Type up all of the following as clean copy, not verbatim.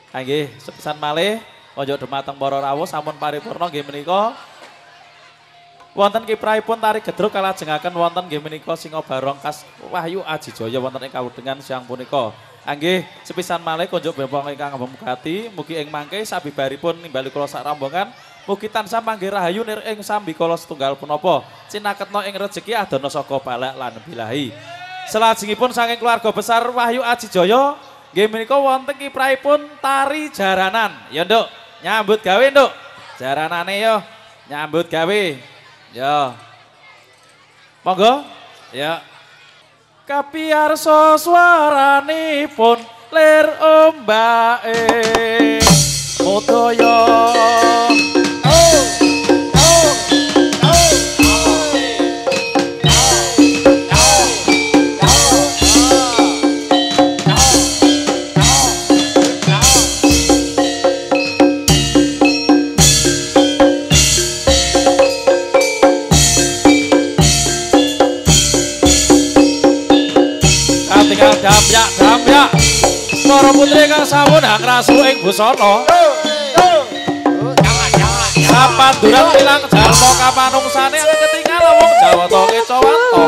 Nggih, sepisan malih kaya dhumateng para rawuh sampun paripurna nggih menika. Wonten kiprahipun tari gedruk kalajengaken wonten nggih menika Singa Barong khas Wahyu Aji Jaya wonten ing kawudengan siang punika. Nggih, sepisan malih kunjuk bempong ingkang mbemukati, mugi ing mangke sabibaripun nimbali kula sak rombongan, mugi tansah manggih rahayu nir ing sambikala setunggal punapa, cinaketna ing rejeki adana saka balak lan bilahi. Selajengipun saking keluarga besar Wahyu Aji Jaya, nggih menika wonten kiprahipun tari jaranan. Ya, Nduk, nyambut gawe, Nduk. Jaranane yo, nyambut gawe. Ya. Monggo. Ya. Kapiyarsa swaranipun lir ombake mudaya. Damyak para putri kang sampun hak rasu ing busana sapanduran ilang jalma kamanungsane ketingal wong Jawata kecawanto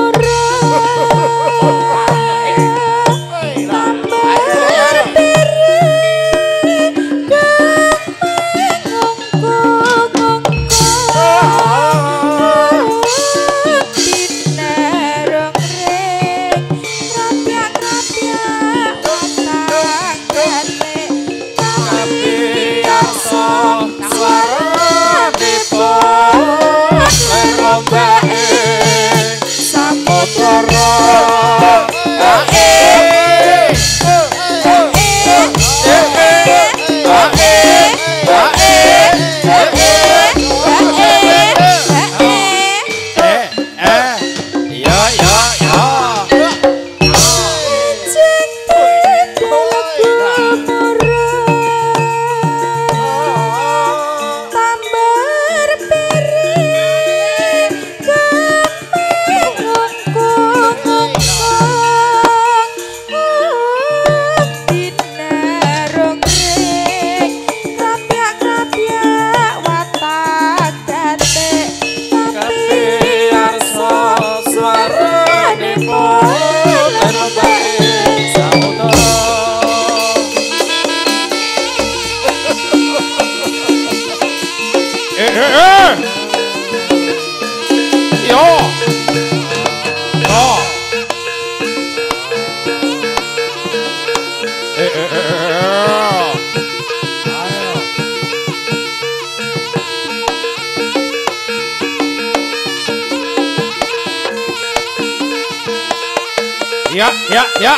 Ya.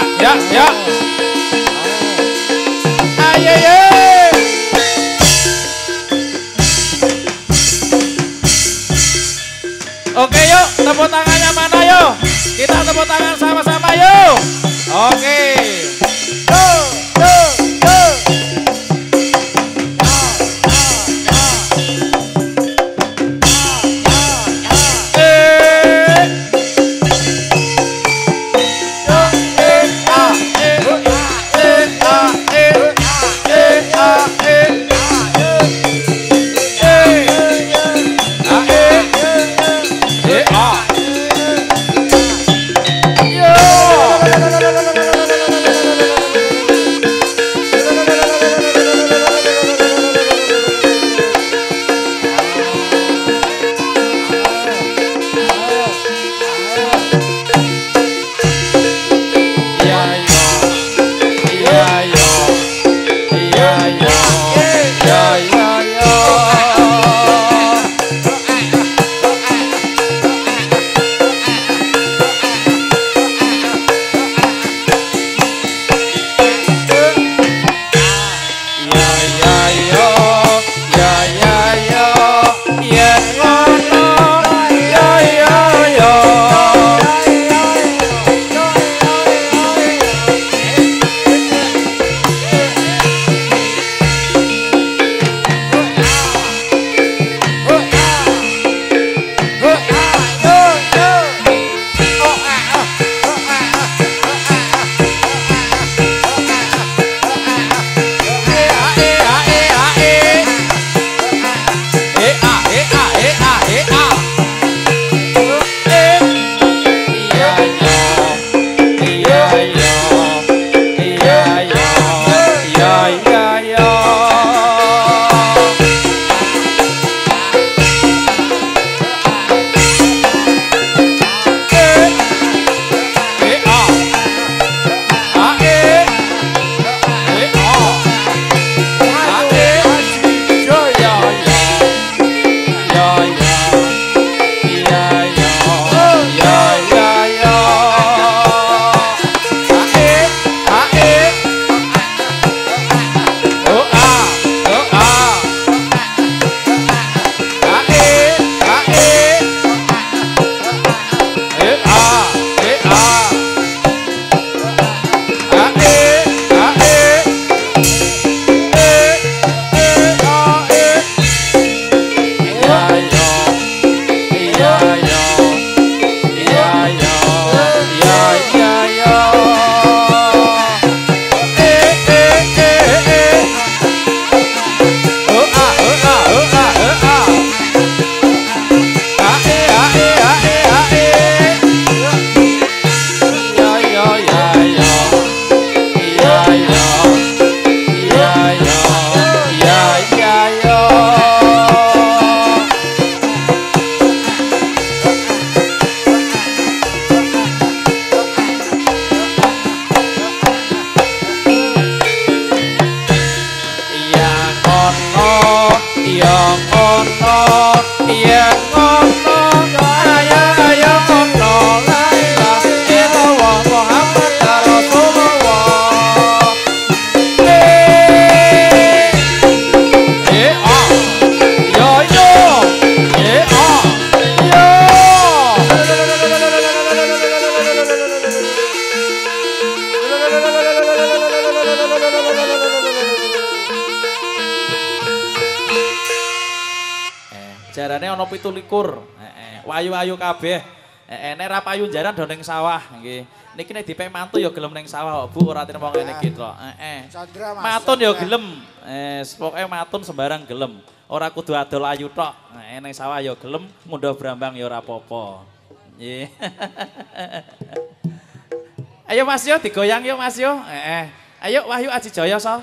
ya. Ayo ye. Oke yuk, tepuk tangannya mana yuk? Kita tepuk tangan sama-sama yuk. Oke. Jarane ana 17. Wayu-wayu kabeh. Nek ra payu jaran do ning sawah nggih. Niki nek dipek mantu ya gelem ning sawah kok Bu, ora trimo ngene iki to. Matun ya gelem. Pokoke matun sembarang gelem. Ora kudu adol ayu tok. Ning sawah ya gelem, mundha brambang ya ora apa-apa. Nggih. Ayo Mas yo digoyang yo Mas yo. Ayo Wahyu Aji Jaya so.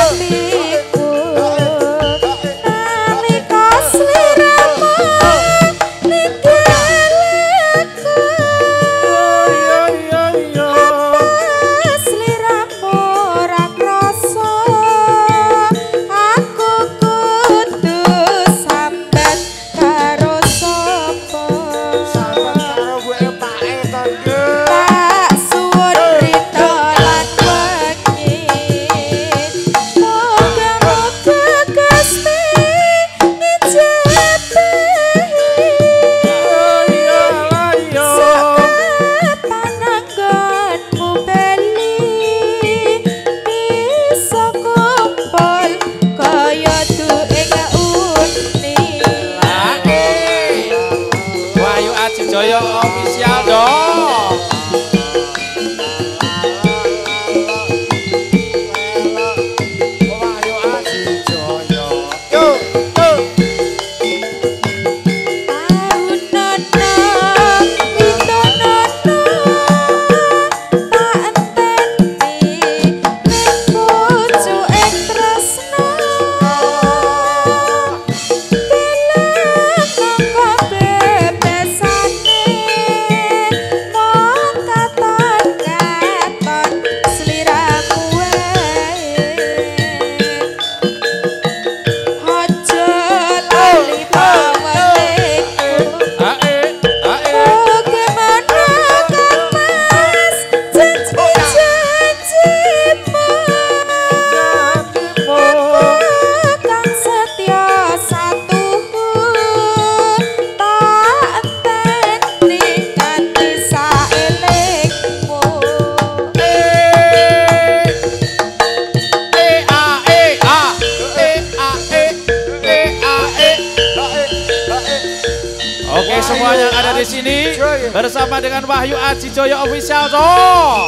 Jaya official dong. Oke, semua yang ada di sini bersama dengan Wahyu Aji Joyo official toh.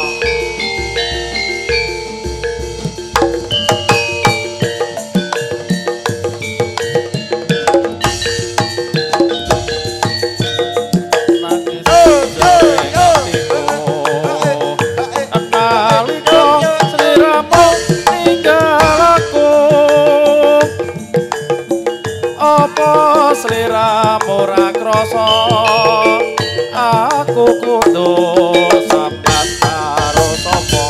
Sliramu ra krasa aku kudu sambat karo sapa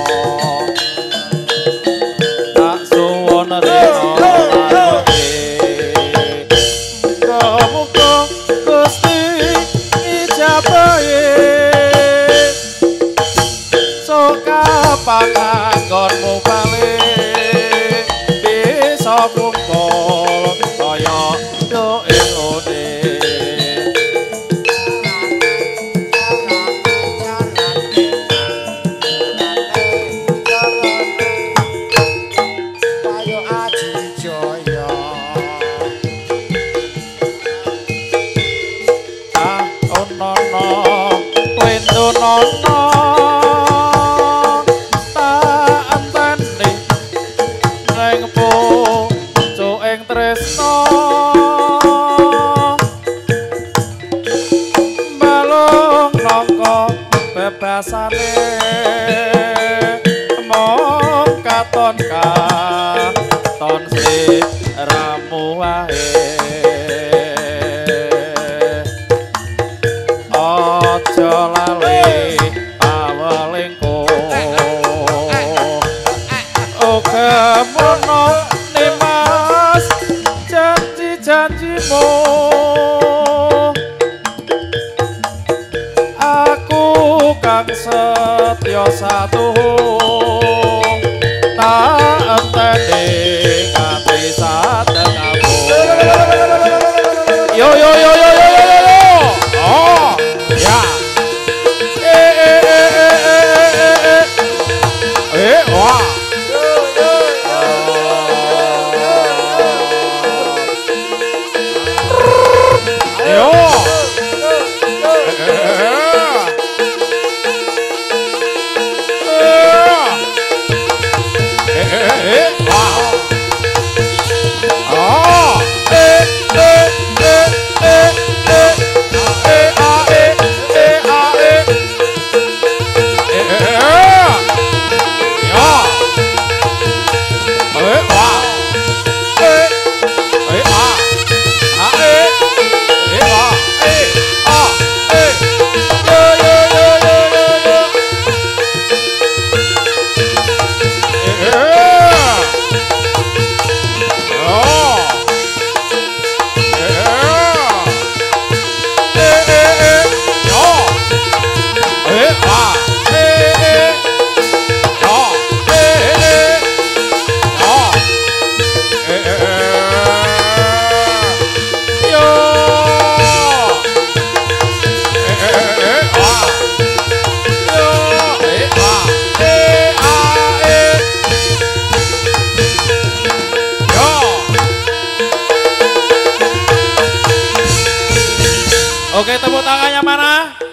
tak suwun rena muga-muga Gusti ijabahe sok panganggonmu bali bisa kumpul kaya bebasane mong katon katon sliramu wae aja lali pawelingku oke mono nimas janji-janjimu kang setya satuhu tak enteni ngati satekamu yo yo yo yo yo yo yo oh ya wah yo Oke, tepuk tangannya mana?